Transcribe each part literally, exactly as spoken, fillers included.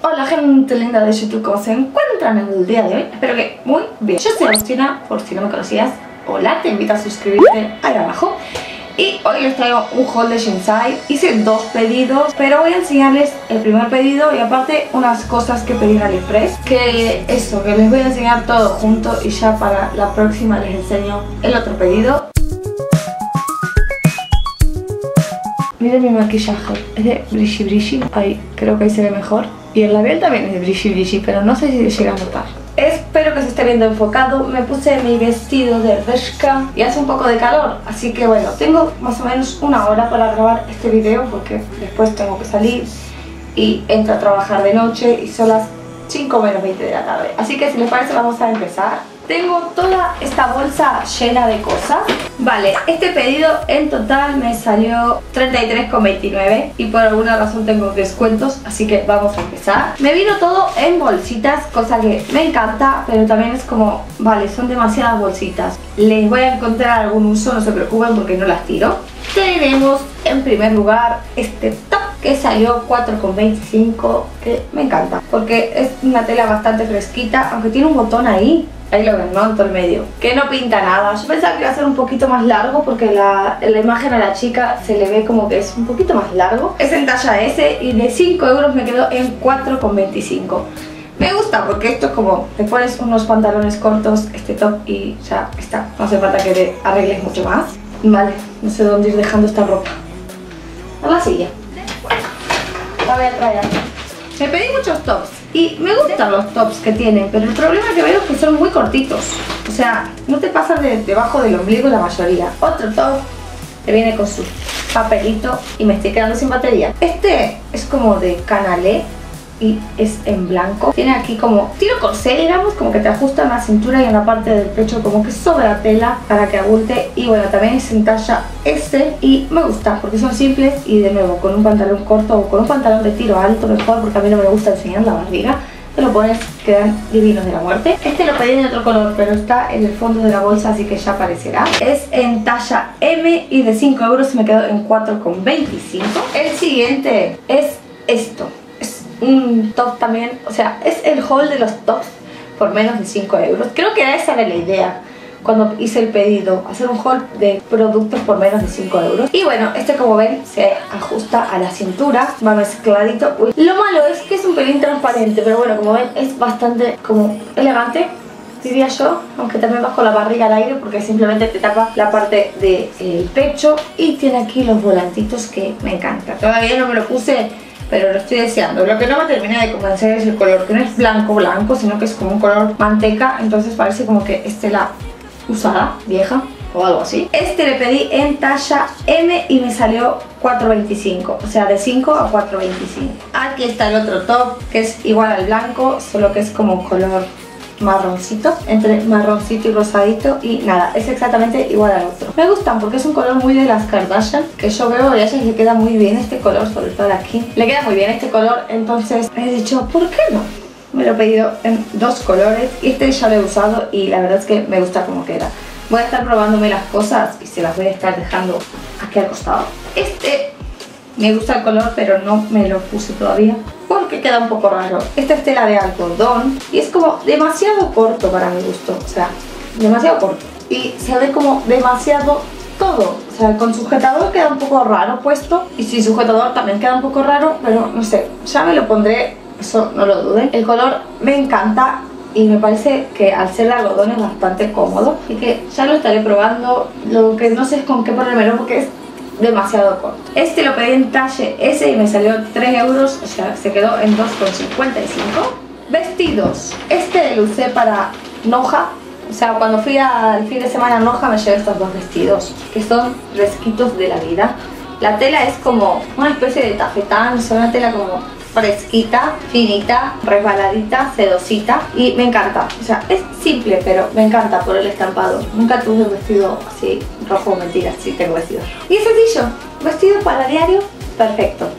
Hola gente linda de YouTube, ¿cómo se encuentran en el día de hoy? Espero que muy bien. Yo soy Agustina, por si no me conocías. Hola, te invito a suscribirte ahí abajo. Y hoy les traigo un haul de Shinseai. Hice dos pedidos, pero voy a enseñarles el primer pedido y aparte unas cosas que pedí en AliExpress. Que eso, que les voy a enseñar todo junto y ya para la próxima les enseño el otro pedido. Miren mi maquillaje, es de Brishy Brishy, ahí, creo que ahí se ve mejor. Y el labial también es de Brishy Brishy, pero no sé si se llega a notar. Espero que se esté viendo enfocado. Me puse mi vestido de Bershka y hace un poco de calor, así que bueno, tengo más o menos una hora para grabar este video porque después tengo que salir y entro a trabajar de noche y son las cinco menos veinte de la tarde. Así que si les parece vamos a empezar. Tengo toda esta bolsa llena de cosas. Vale, este pedido en total me salió treinta y tres con veintinueve y por alguna razón tengo descuentos, así que vamos a empezar. Me vino todo en bolsitas, cosa que me encanta, pero también es como, vale, son demasiadas bolsitas. Les voy a encontrar algún uso, no se preocupen porque no las tiro. Tenemos en primer lugar este top que salió cuatro con veinticinco, que me encanta porque es una tela bastante fresquita, aunque tiene un botón ahí. Ahí lo ven, ¿no? En todo el medio. Que no pinta nada. Yo pensaba que iba a ser un poquito más largo porque la, en la imagen a la chica se le ve como que es un poquito más largo. Es en talla ese y de cinco euros me quedó en cuatro con veinticinco. Me gusta porque esto es como, te pones unos pantalones cortos, este top y ya está. No hace falta que te arregles mucho más. Vale, no sé dónde ir dejando esta ropa. A la silla. La voy a traer. Me pedí muchos tops y me gustan los tops que tienen, pero el problema que veo es que son muy cortitos. O sea, no te pasan de debajo del ombligo la mayoría. Otro top que viene con su papelito y me estoy quedando sin batería. Este es como de canalé y es en blanco. Tiene aquí como tiro corsé, digamos, como que te ajusta en la cintura y en la parte del pecho como que sobra tela para que agulte. Y bueno, también es en talla S y me gusta porque son simples y de nuevo con un pantalón corto o con un pantalón de tiro alto mejor, porque a mí no me gusta enseñar la barriga. Te lo pones, quedan divinos de la muerte. Este lo pedí en otro color, pero está en el fondo de la bolsa, así que ya aparecerá. Es en talla M y de cinco euros me quedó en cuatro con veinticinco. El siguiente es esto. Un top también, o sea, es el haul de los tops por menos de cinco euros. Creo que esa era la idea cuando hice el pedido, hacer un haul de productos por menos de cinco euros. Y bueno, este como ven se ajusta a la cintura, va mezcladito. Uy. Lo malo es que es un pelín transparente, pero bueno, como ven es bastante como elegante, diría yo, aunque también vas con la barriga al aire porque simplemente te tapa la parte del pecho y tiene aquí los volantitos que me encantan. Todavía no me lo puse, pero lo estoy deseando. Lo que no me termina de convencer es el color, que no es blanco blanco, sino que es como un color manteca, entonces parece como que es tela usada, vieja o algo así. Este le pedí en talla M y me salió cuatro veinticinco, o sea de cinco a cuatro veinticinco. Aquí está el otro top que es igual al blanco, solo que es como un color marroncito, entre marroncito y rosadito y nada, es exactamente igual al otro. Me gustan porque es un color muy de las Kardashian, que yo veo a ellas le queda muy bien este color, sobre todo aquí. Le queda muy bien este color, entonces he dicho, ¿por qué no? Me lo he pedido en dos colores y este ya lo he usado y la verdad es que me gusta como queda. Voy a estar probándome las cosas y se las voy a estar dejando aquí al costado. Este me gusta el color, pero no me lo puse todavía porque queda un poco raro. Esta es tela de algodón y es como demasiado corto para mi gusto, o sea, demasiado corto. Y se ve como demasiado todo, o sea, con sujetador queda un poco raro puesto y sin sujetador también queda un poco raro, pero no sé, ya me lo pondré, eso no lo duden. El color me encanta y me parece que al ser de algodón es bastante cómodo, así que ya lo estaré probando. Lo que no sé es con qué ponérmelo porque es demasiado corto. Este lo pedí en talla S y me salió tres euros, o sea, se quedó en dos con cincuenta y cinco. Vestidos. Este lo usé para Noja, o sea, cuando fui al fin de semana a Noja me llevé estos dos vestidos, que son fresquitos de la vida. La tela es como una especie de tafetán, es una tela como fresquita, finita, resbaladita, sedosita y me encanta. O sea, es simple pero me encanta por el estampado. Nunca tuve un vestido así rojo, mentira, sí tengo vestido. Y es sencillo, vestido para diario, perfecto.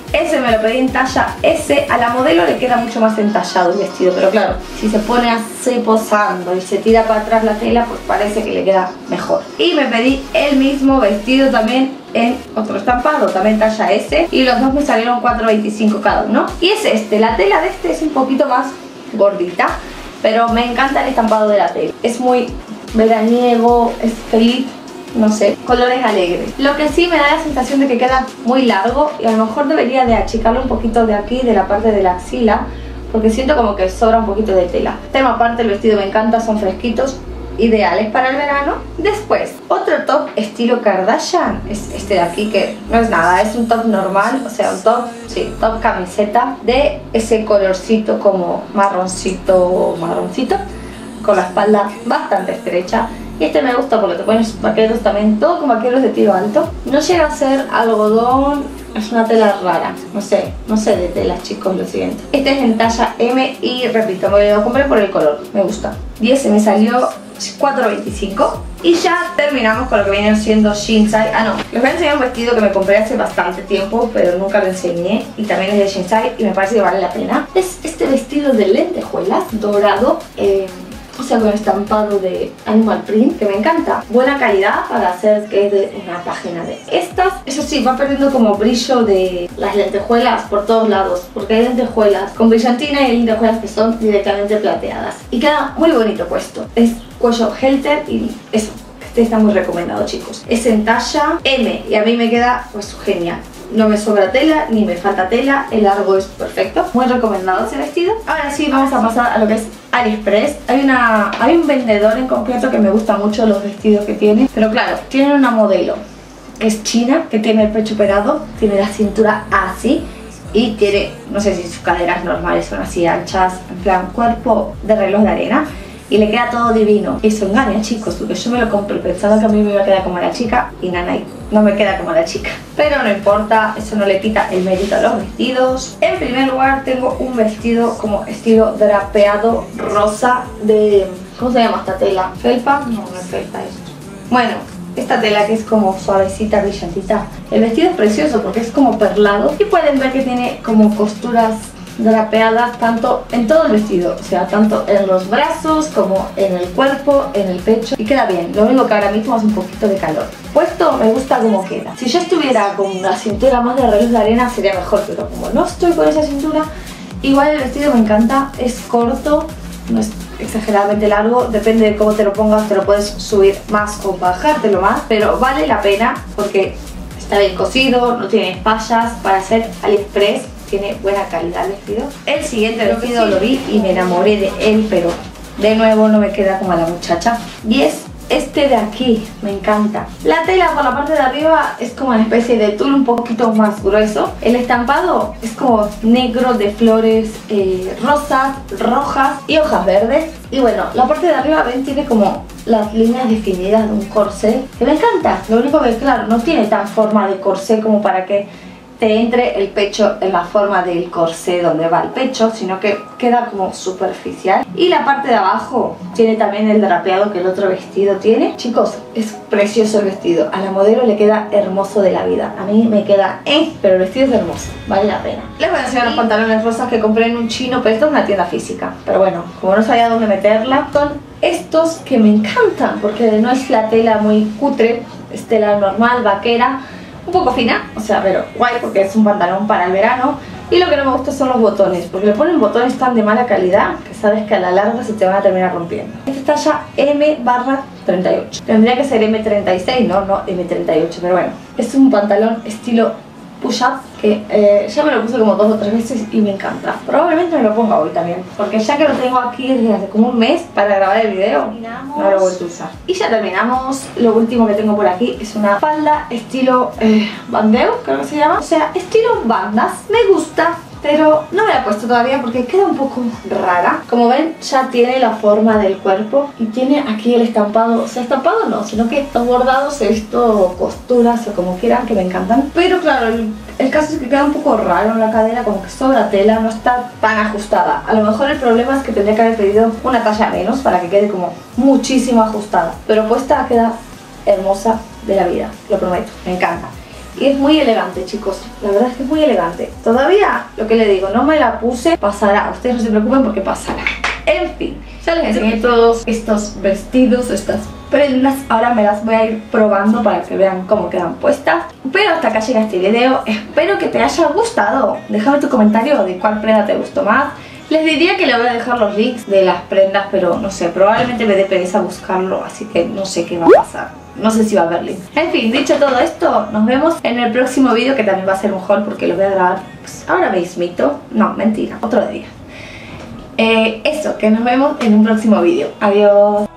Ese me lo pedí en talla ese. A la modelo le queda mucho más entallado el vestido, pero claro, si se pone así posando y se tira para atrás la tela, pues parece que le queda mejor. Y me pedí el mismo vestido también en otro estampado, también talla ese, y los dos me salieron cuatro veinticinco cada uno. Y es este, la tela de este es un poquito más gordita, pero me encanta el estampado de la tela. Es muy veraniego, es feliz, no sé, colores alegres. Lo que sí me da la sensación de que queda muy largo y a lo mejor debería de achicarlo un poquito de aquí, de la parte de la axila, porque siento como que sobra un poquito de tela. Tema aparte, el vestido me encanta, son fresquitos, ideales para el verano. Después, otro top estilo Kardashian es este de aquí, que no es nada, es un top normal, o sea, un top, sí, top camiseta de ese colorcito como marroncito, marroncito, con la espalda bastante estrecha. Y este me gusta porque te pones vaqueros también, todo con vaqueros de tiro alto. No llega a ser algodón, es una tela rara, no sé, no sé de telas, chicos, lo siguiente. Este es en talla M y repito, me lo compré por el color, me gusta. Y ese me salió cuatro veinticinco. Y ya terminamos con lo que viene siendo Shinsai. Ah, no, les voy a enseñar un vestido que me compré hace bastante tiempo, pero nunca lo enseñé, y también es de Shinsai y me parece que vale la pena. Es este vestido de lentejuelas dorado, eh, o sea, con estampado de animal print, que me encanta. Buena calidad para hacer que es de una página de estas. Eso sí, va perdiendo como brillo de las lentejuelas por todos lados, porque hay lentejuelas con brillantina y hay lentejuelas que son directamente plateadas. Y queda muy bonito puesto. Es cuello halter y eso, este está muy recomendado, chicos. Es en talla M y a mí me queda pues genial. No me sobra tela, ni me falta tela, el largo es perfecto. Muy recomendado ese vestido. Ahora sí, vamos a pasar a lo que es AliExpress. Hay, una, hay un vendedor en concreto que me gusta mucho los vestidos que tiene. Pero claro, tiene una modelo que es china, que tiene el pecho operado, tiene la cintura así y tiene, no sé si sus caderas normales son así anchas, en plan cuerpo de reloj de arena. Y le queda todo divino. Eso engaña, chicos, porque yo me lo compro pensando que a mí me iba a quedar como la chica y nana, no me queda como la chica. Pero no importa, eso no le quita el mérito a los vestidos. En primer lugar tengo un vestido como estilo drapeado rosa de... ¿cómo se llama esta tela? ¿Felpa? No, no es felpa esto. Bueno, esta tela que es como suavecita, brillantita. El vestido es precioso porque es como perlado y pueden ver que tiene como costuras drapeadas tanto en todo el vestido, o sea, tanto en los brazos como en el cuerpo, en el pecho, y queda bien. Lo único que ahora mismo hace un poquito de calor. Puesto me gusta como queda. Si yo estuviera con una cintura más de reloj de arena sería mejor, pero como no estoy con esa cintura, igual el vestido me encanta. Es corto, no es exageradamente largo, depende de cómo te lo pongas, te lo puedes subir más o bajártelo más, pero vale la pena porque está bien cosido, no tiene fallas. Para hacer AliExpress tiene buena calidad el vestido. El siguiente vestido lo vi y me enamoré de él, pero de nuevo no me queda como a la muchacha. Y es este de aquí, me encanta. La tela por la parte de arriba es como una especie de tul un poquito más grueso. El estampado es como negro de flores eh, rosas, rojas y hojas verdes. Y bueno, la parte de arriba, ven, tiene como las líneas definidas de un corsé, que me encanta. Lo único que, claro, no tiene tan forma de corsé como para que te entre el pecho en la forma del corsé donde va el pecho, sino que queda como superficial. Y la parte de abajo tiene también el drapeado que el otro vestido tiene. Chicos, es precioso el vestido. A la modelo le queda hermoso de la vida. A mí me queda eh, pero el vestido es hermoso, vale la pena. Les voy a enseñar los pantalones rosas que compré en un chino, pero esto es una tienda física. Pero bueno, como no sabía dónde meterla, son estos que me encantan, porque no es la tela muy cutre, es tela normal, vaquera, un poco fina, o sea, pero guay porque es un pantalón para el verano. Y lo que no me gusta son los botones, porque le ponen botones tan de mala calidad que sabes que a la larga se te van a terminar rompiendo. Esta es talla M barra treinta y ocho. Tendría que ser M treinta y seis, no, no M treinta y ocho, pero bueno. Es un pantalón estilo push-up que eh, ya me lo puse como dos o tres veces y me encanta. Probablemente me lo ponga hoy también, porque ya que lo tengo aquí desde hace como un mes para grabar el video, no lo he vuelto a usar. Y ya terminamos. Lo último que tengo por aquí es una falda estilo eh, bandeo, creo que se llama, o sea, estilo bandas. Me gusta, pero no me la he puesto todavía porque queda un poco rara. Como ven, ya tiene la forma del cuerpo y tiene aquí el estampado, o sea, estampado no, sino que estos bordados, esto, costuras o como quieran, que me encantan. Pero claro, el, el caso es que queda un poco raro en la cadera, como que sobra tela, no está tan ajustada. A lo mejor el problema es que tendría que haber pedido una talla menos para que quede como muchísimo ajustada, pero puesta queda hermosa de la vida, lo prometo, me encanta. Y es muy elegante, chicos. La verdad es que es muy elegante. Todavía, lo que le digo, no me la puse. Pasará, ustedes no se preocupen porque pasará. En fin, ya les enseñé todos estos vestidos, estas prendas. Ahora me las voy a ir probando para que vean cómo quedan puestas. Pero hasta acá llega este video. Espero que te haya gustado. Déjame tu comentario de cuál prenda te gustó más. Les diría que le voy a dejar los links de las prendas, pero no sé, probablemente me dé pereza buscarlo, así que no sé qué va a pasar. No sé si va a haber links. En fin, dicho todo esto, nos vemos en el próximo vídeo, que también va a ser un haul porque lo voy a grabar pues, ahora mismito. No, mentira, otro día. Eh, eso, que nos vemos en un próximo vídeo. Adiós.